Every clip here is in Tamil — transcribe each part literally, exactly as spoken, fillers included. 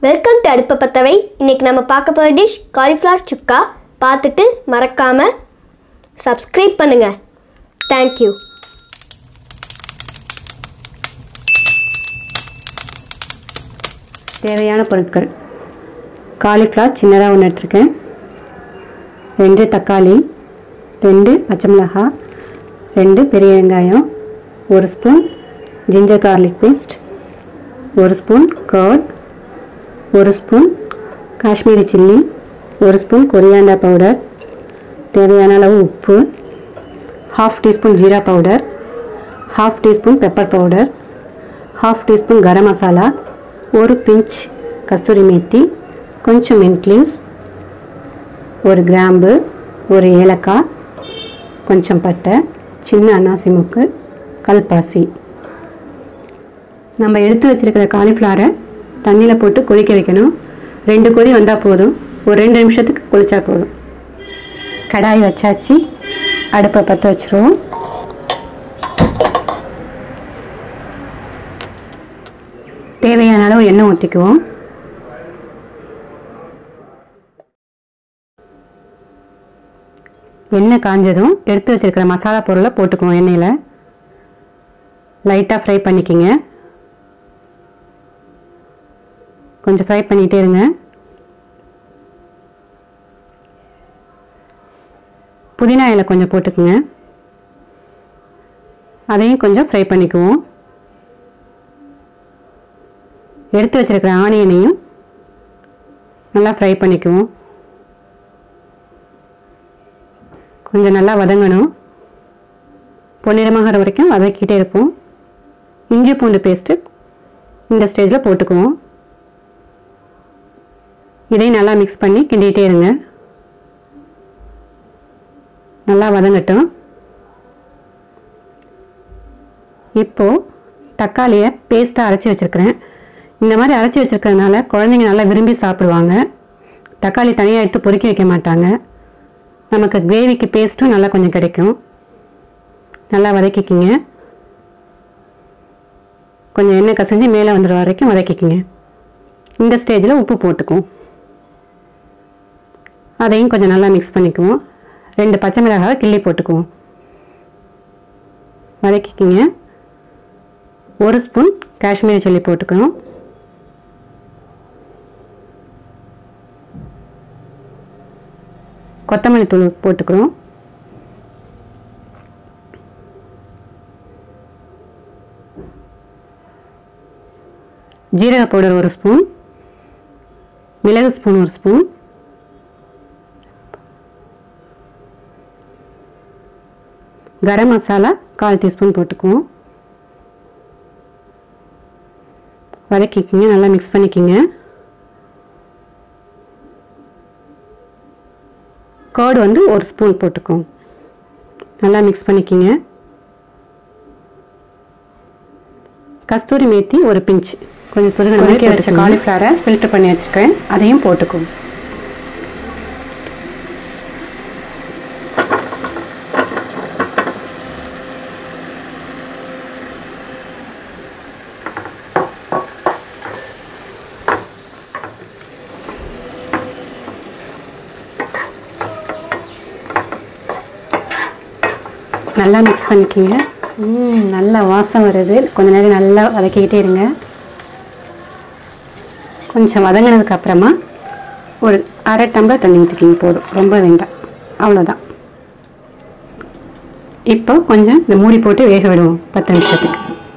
வெல்கம் டு அடுப்பை பற்றவை. இன்றைக்கி நம்ம பார்க்க போகிற டிஷ் காலிஃப்ளவர் சுக்கா. பார்த்துட்டு மறக்காமல் சப்ஸ்கிரைப் பண்ணுங்கள். தேங்க்யூ. தேவையான பொருட்கள்: காலிஃப்ளவர் சின்னதாக ஒன்று எடுத்துருக்கேன், ரெண்டு தக்காளி, ரெண்டு பச்சை மிளகாய், ரெண்டு பெரிய வெங்காயம், ஒரு ஸ்பூன் ஜிஞ்சர் கார்லிக் பேஸ்ட், ஒரு ஸ்பூன் கர்ட், ஒரு ஸ்பூன் காஷ்மீரி சில்லி, ஒரு ஸ்பூன் கொரியாண்டர் பவுடர், தேவையான அளவு உப்பு, ஹாஃப் டீஸ்பூன் ஜீரா powder, half teaspoon pepper powder, half teaspoon garam masala, ஒரு பிஞ்ச் கஸ்தூரி மேத்தி, கொஞ்சம் மின்ட் லீவ்ஸ், ஒரு கிராம்பு, ஒரு ஏலக்காய், கொஞ்சம் பட்டை, சின்ன அன்னாசி முக்கு, கல்பாசி. நம்ம எடுத்து வச்சுருக்கிற காலிஃப்ளவரை தண்ணியில் போட்டு கொதிக்க வைக்கணும். ரெண்டு கொதி வந்தால் போதும். ஒரு ரெண்டு நிமிஷத்துக்கு கொதிச்சா போதும். கடாய் வச்சாச்சு, அடுப்பை பற்ற வச்சுருவோம். தேவையான அளவு எண்ணெய் ஊற்றிக்குவோம். எண்ணெய் காஞ்சதும் எடுத்து வச்சுருக்கிற மசாலா பொருளை போட்டுக்குவோம். எண்ணெயில் லைட்டாக ஃப்ரை பண்ணிக்கிங்க. கொஞ்சம் ஃப்ரை பண்ணிகிட்டே இருங்க. புதினா இலை கொஞ்சம் போட்டுக்குங்க. அதையும் கொஞ்சம் ஃப்ரை பண்ணிக்குவோம். எடுத்து வச்சுருக்கிற ஆனியனையும் நல்லா ஃப்ரை பண்ணிக்குவோம். கொஞ்சம் நல்லா வதங்கணும். பொன்னிறமாகிற வரைக்கும் வதக்கிட்டே இருப்போம். இஞ்சி பூண்டு பேஸ்ட்டு இந்த ஸ்டேஜில் போட்டுக்குவோம். இதையும் நல்லா மிக்ஸ் பண்ணி கிண்டிகிட்டே இருங்க. நல்லா வதங்கட்டும். இப்போது தக்காளியை பேஸ்ட்டாக அரைச்சி வச்சுருக்கிறேன். இந்த மாதிரி அரைச்சி வச்சுருக்கிறதுனால குழந்தைங்க நல்லா விரும்பி சாப்பிடுவாங்க. தக்காளி தனியாக எடுத்து பொறுக்கி வைக்க மாட்டாங்க. நமக்கு கிரேவிக்கு பேஸ்ட்டும் நல்லா கொஞ்சம் கிடைக்கும். நல்லா வதக்கிக்கிங்க. கொஞ்சம் எண்ணெய் கசிஞ்சு மேலே வந்துடுற வரைக்கும் வதக்கிக்கிங்க. இந்த ஸ்டேஜில் உப்பு போட்டுக்குவோம். அதையும் கொஞ்சம் நல்லா மிக்ஸ் பண்ணிக்குவோம். ரெண்டு பச்சை மிளகாய் கிள்ளி போட்டுக்குவோம். வதக்கிக்கிங்க. ஒரு ஸ்பூன் காஷ்மீரி சில்லி போட்டுக்கணும். கொத்தமல்லி தூள் போட்டுக்கிறோம். ஜீரக பவுடர் ஒரு ஸ்பூன், மிளகு ஸ்பூன் ஒரு ஸ்பூன், கரம் மசாலா கால் டீஸ்பூன் போட்டுக்குவோம். வதக்கிக்கிங்க. நல்லா மிக்ஸ் பண்ணிக்கிங்க. கர்டு வந்து ஒரு ஸ்பூன் போட்டுக்குவோம். நல்லா மிக்ஸ் பண்ணிக்கிங்க. கஸ்தூரி மேத்தி ஒரு பிஞ்ச் கொஞ்சம் துருவி வதக்கி வச்ச காலிஃப்ளவரை ஃபில்டர் பண்ணி வச்சுருக்கேன். அதையும் போட்டுக்குவோம். நல்லா மிக்ஸ் பண்ணிக்கிங்க. நல்லா வாசம் வருது. கொஞ்ச நேரம் நல்லா வதக்கிக்கிட்டே இருங்க. கொஞ்சம் வதங்கினதுக்கு அப்புறமா ஒரு அரை டம்ளர் தண்ணி ஊற்றிக்கிங்க. போதும், ரொம்ப வேண்டாம். அவ்வளோதான். இப்போ கொஞ்சம் இந்த மூடி போட்டு வேக விடுவோம் பத்து நிமிஷத்துக்கு.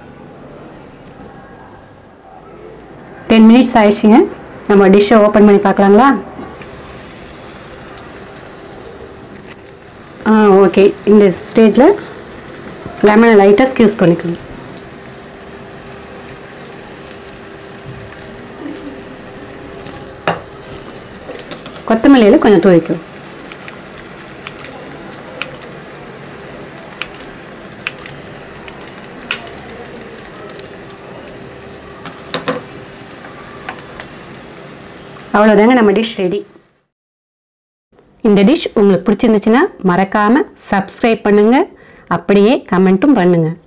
டென் மினிட்ஸ் ஆயிடுச்சுங்க. நம்ம டிஷ்ஷை ஓப்பன் பண்ணி பார்க்கலாங்களா? ஆ ஓகே. இந்த ஸ்டேஜில் லெமனை லைட்டாக ஸ்க்யூஸ் பண்ணிக்கணும். கொத்தமல்லியில் கொஞ்சம் தூவிக்கும். அவ்வளோதாங்க, நம்ம டிஷ் ரெடி. இந்த டிஷ் உங்களுக்கு பிடிச்சிருந்துச்சுன்னா மறக்காமல் சப்ஸ்கிரைப் பண்ணுங்கள். அப்படியே கமெண்ட்டும் பண்ணுங்கள்.